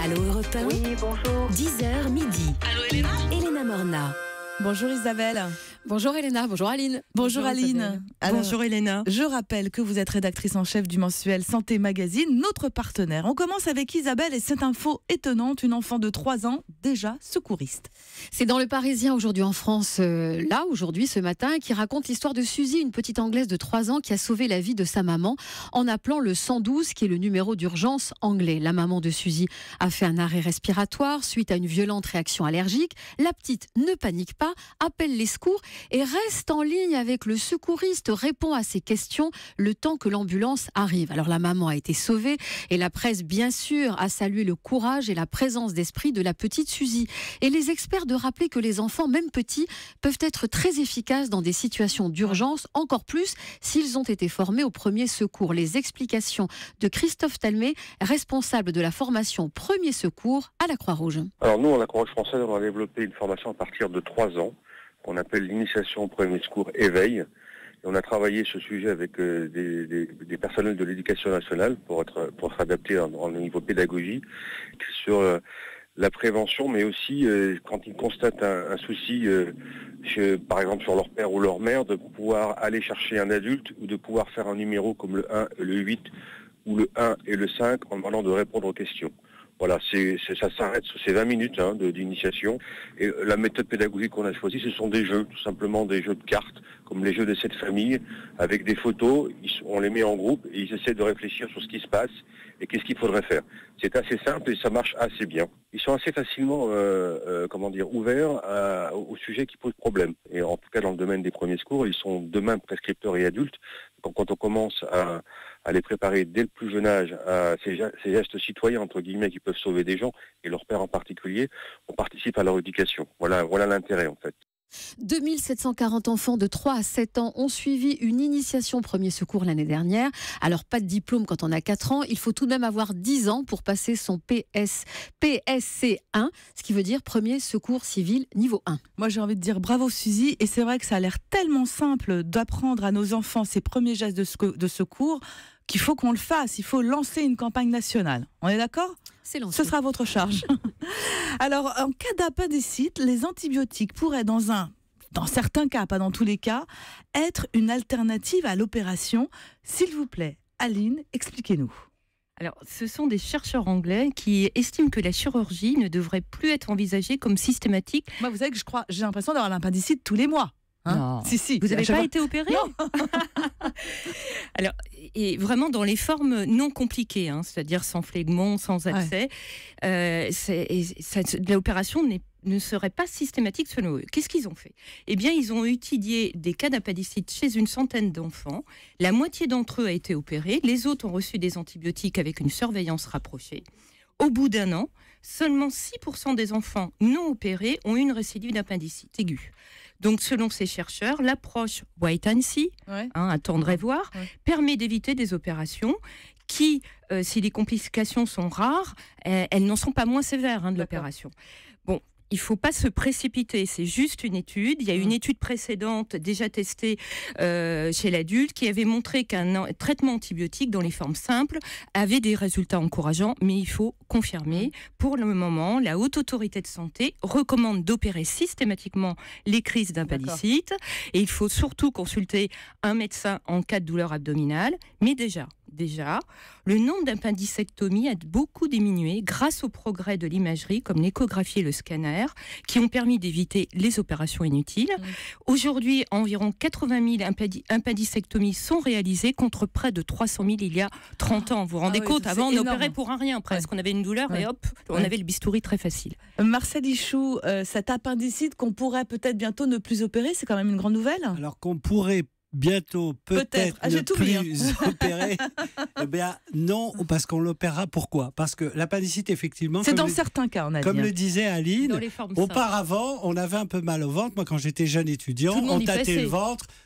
Allô Europe 1. Oui, bonjour. 10h midi. Allô Elena. Elena Morna. Bonjour Isabelle. Bonjour Elena, bonjour Aline. Bonjour Aline. Alors, bonjour Elena. Je rappelle que vous êtes rédactrice en chef du mensuel Santé Magazine, notre partenaire. On commence avec Isabelle et cette info étonnante, une enfant de 3 ans, déjà secouriste. C'est dans Le Parisien aujourd'hui en France, aujourd'hui ce matin, qui raconte l'histoire de Suzy, une petite Anglaise de 3 ans qui a sauvé la vie de sa maman en appelant le 112 qui est le numéro d'urgence anglais. La maman de Suzy a fait un arrêt respiratoire suite à une violente réaction allergique. La petite ne panique pas, appelle les secours et reste en ligne avec le secouriste, répond à ses questions le temps que l'ambulance arrive. Alors la maman a été sauvée et la presse bien sûr a salué le courage et la présence d'esprit de la petite Suzy. Et les experts de rappeler que les enfants, même petits, peuvent être très efficaces dans des situations d'urgence, encore plus s'ils ont été formés au premier secours. Les explications de Christophe Talmé, responsable de la formation premier secours à la Croix-Rouge. Alors nous, à la Croix-Rouge française, on a développé une formation à partir de 3 ans, qu'on appelle l'initiation au premier secours éveil. Et on a travaillé ce sujet avec des personnels de l'éducation nationale pour s'adapter au niveau pédagogie sur la prévention, mais aussi quand ils constatent un souci, par exemple sur leur père ou leur mère, de pouvoir aller chercher un adulte ou de pouvoir faire un numéro comme le 1, le 8 ou le 1 et le 5 en demandant de répondre aux questions. Voilà, ça s'arrête sur ces 20 minutes d'initiation. Et la méthode pédagogique qu'on a choisie, ce sont des jeux, tout simplement des jeux de cartes, comme les jeux de cette famille, avec des photos, on les met en groupe et ils essaient de réfléchir sur ce qui se passe et qu'est-ce qu'il faudrait faire. C'est assez simple et ça marche assez bien. Ils sont assez facilement ouverts au sujet qui pose problème. Et en tout cas, dans le domaine des premiers secours, ils sont demain prescripteurs et adultes. Donc quand on commence à les préparer dès le plus jeune âge à ces gestes citoyens, entre guillemets, qui peuvent sauver des gens, et leur père en particulier, on participe à leur éducation. Voilà l'intérêt en fait. 2740 enfants de 3 à 7 ans ont suivi une initiation premier secours l'année dernière. Alors pas de diplôme quand on a 4 ans, il faut tout de même avoir 10 ans pour passer son PSC1, ce qui veut dire premier secours civil niveau 1. Moi j'ai envie de dire bravo Suzy, et c'est vrai que ça a l'air tellement simple d'apprendre à nos enfants ces premiers gestes de secours qu'il faut qu'on le fasse, il faut lancer une campagne nationale. On est d'accord ? C'est lancé. Ce sera votre charge. Alors, en cas d'appendicite, les antibiotiques pourraient, dans certains cas, pas dans tous les cas, être une alternative à l'opération. S'il vous plaît, Aline, expliquez-nous. Alors, ce sont des chercheurs anglais qui estiment que la chirurgie ne devrait plus être envisagée comme systématique. Moi, vous savez que j'ai l'impression d'avoir l'appendicite tous les mois. Non. Si. Vous n'avez pas été opéré ? Non. Alors, et vraiment dans les formes non compliquées, c'est-à-dire sans phlegmon, sans abcès, l'opération ne serait pas systématique selon eux. Qu'est-ce qu'ils ont fait ? Eh bien, ils ont étudié des cas d'appendicite chez une centaine d'enfants. La moitié d'entre eux a été opérée. Les autres ont reçu des antibiotiques avec une surveillance rapprochée. Au bout d'1 an, seulement 6% des enfants non opérés ont eu une récidive d'appendicite aiguë. Donc, selon ces chercheurs, l'approche wait and see, attendre et voir, permet d'éviter des opérations qui, si les complications sont rares, elles n'en sont pas moins sévères de l'opération. Bon. Il ne faut pas se précipiter, c'est juste une étude. Il y a une étude précédente déjà testée chez l'adulte qui avait montré qu'un traitement antibiotique dans les formes simples avait des résultats encourageants, mais il faut confirmer. Pour le moment, la Haute Autorité de Santé recommande d'opérer systématiquement les crises d'appendicite et il faut surtout consulter un médecin en cas de douleur abdominale. Mais déjà, le nombre d'appendicectomies a beaucoup diminué grâce au progrès de l'imagerie comme l'échographie et le scanner qui ont permis d'éviter les opérations inutiles. Aujourd'hui, environ 80 000 appendicectomies sont réalisées contre près de 300 000 il y a 30 ans. Vous vous rendez compte, avant on opérait pour un rien presque. On avait une douleur et hop, on avait le bistouri très facile. Marcel Ichou, cet appendicite qu'on pourrait peut-être bientôt ne plus opérer, c'est quand même une grande nouvelle. Alors qu'on pourrait bientôt peut-être ne plus opérer. Eh bien non, parce qu'on l'opérera. Pourquoi ? Parce que l'appendicite, effectivement, c'est dans certains cas, on a dit. Comme le disait Aline, auparavant, on avait un peu mal au ventre. Moi, quand j'étais jeune étudiant, on tâtait le ventre,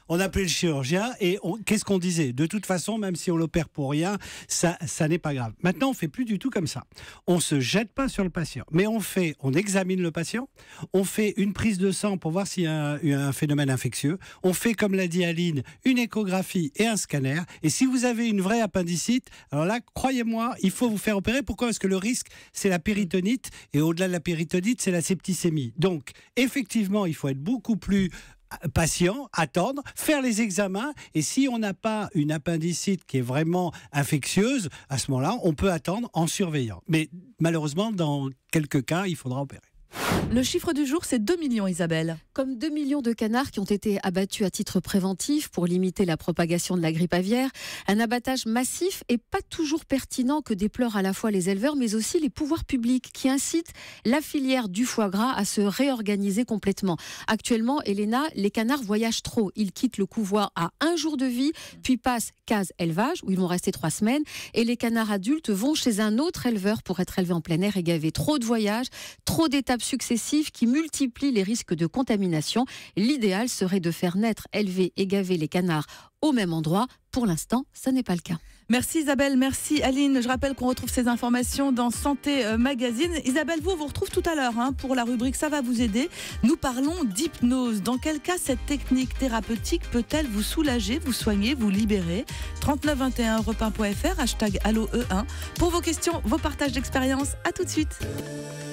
on appelait le chirurgien et qu'est-ce qu'on disait? De toute façon, même si on l'opère pour rien, ça n'est pas grave. Maintenant, on fait plus du tout comme ça. On se jette pas sur le patient, mais on examine le patient, on fait une prise de sang pour voir s'il y a un phénomène infectieux, on fait, comme l'a dit Aline, une échographie et un scanner, et si vous avez une vraie appendicite, alors là, croyez-moi, il faut vous faire opérer. Pourquoi? Parce que le risque, c'est la péritonite, et au-delà de la péritonite, c'est la septicémie. Donc, effectivement, il faut être beaucoup plus patient, attendre, faire les examens, et si on n'a pas une appendicite qui est vraiment infectieuse, à ce moment-là, on peut attendre en surveillant. Mais malheureusement, dans quelques cas, il faudra opérer. Le chiffre du jour, c'est 2 millions, Isabelle. Comme 2 millions de canards qui ont été abattus à titre préventif pour limiter la propagation de la grippe aviaire, un abattage massif et pas toujours pertinent que déplorent à la fois les éleveurs mais aussi les pouvoirs publics qui incitent la filière du foie gras à se réorganiser complètement. Actuellement, Elena, les canards voyagent trop. Ils quittent le couvoir à 1 jour de vie, puis passent case élevage où ils vont rester 3 semaines et les canards adultes vont chez un autre éleveur pour être élevés en plein air et gavés. Trop de voyages, trop d'étapes successives qui multiplient les risques de contamination. L'idéal serait de faire naître, élever et gaver les canards au même endroit. Pour l'instant, ça n'est pas le cas. Merci Isabelle, merci Aline. Je rappelle qu'on retrouve ces informations dans Santé Magazine. Isabelle, vous retrouve tout à l'heure pour la rubrique Ça va vous aider. Nous parlons d'hypnose. Dans quel cas cette technique thérapeutique peut-elle vous soulager, vous soigner, vous libérer? 3921 europe1.fr, #AlloE1. Pour vos questions, vos partages d'expérience. À tout de suite.